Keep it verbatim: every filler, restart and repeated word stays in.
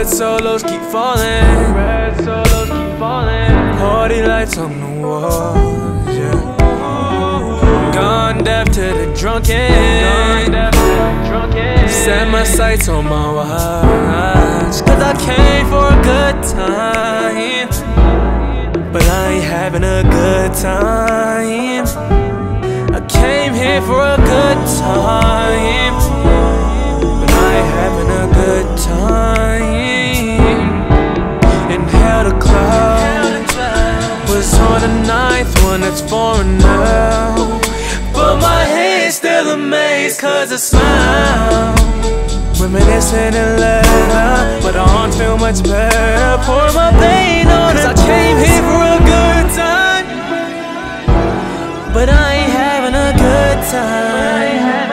red solos keep falling. Red solos keep falling. Party lights on the walls, yeah. Gone deaf to the drunken. Gone deaf to the drunken. Set my sights on my watch, cause I came for a good time, but I ain't having a good time. I came here for a good time, but I ain't having a good time. Inhale the cloud, was on the ninth one, it's foreign now, but my head's still amazed cause I smile. Reminiscing and later, but I don't feel much better. Pour my pain on, cause I came here for a good time, but I ain't having a good time.